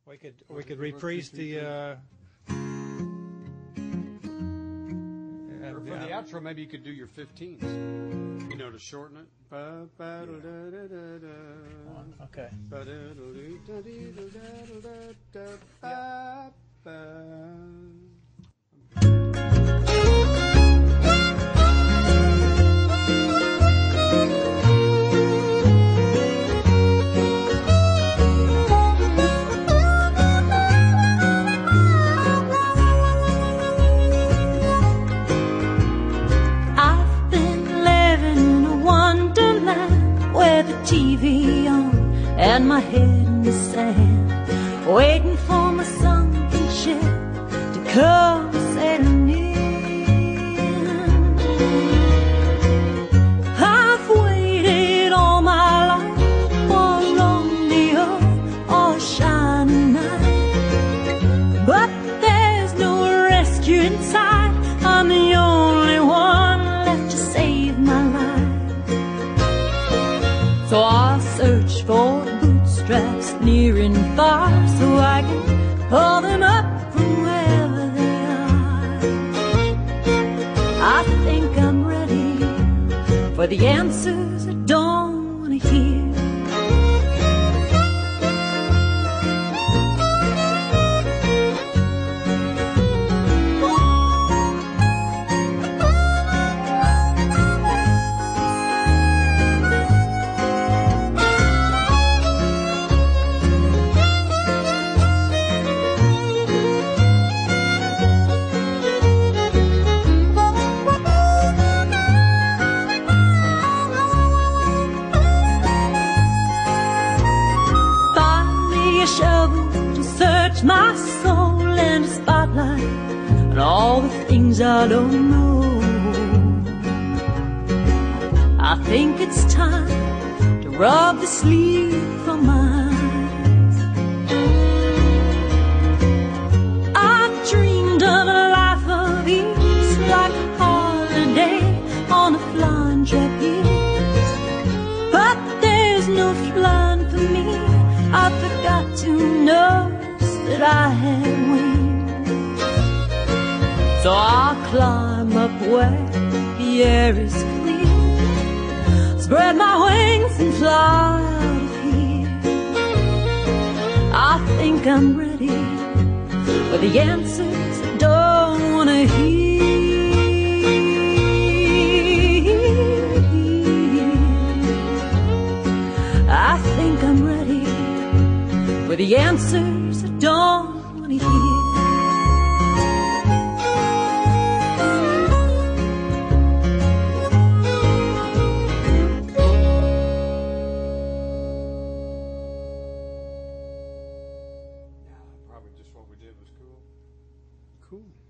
We could reprise the. Or for the outro, maybe you could do your 15s. You know, to shorten it. Okay. TV on and my head in the sand, waiting for my sunken ship to come sailing in. I've waited all my life for a romeo or a shining night, but there's no rescue in sight. I'm the only one left to save my life. So I'll search for bootstraps near and far, so I can pull them up from wherever they are. I think I'm ready for the answers I don't want to hear. Shovel to search my soul and a spotlight on all the things I don't know. I think it's time to rub the sleep from my eyes. I've dreamed of a life of ease, like a holiday on a flying trapeze, but there's no flying for me. I forgot to notice that I had wings. So I'll climb up where the air is clear, spread my wings and fly out of here. I think I'm ready for the answers I don't want to hear. I think I'm ready for the answers I don't want to hear. Yeah, probably just what we did was cool. Cool.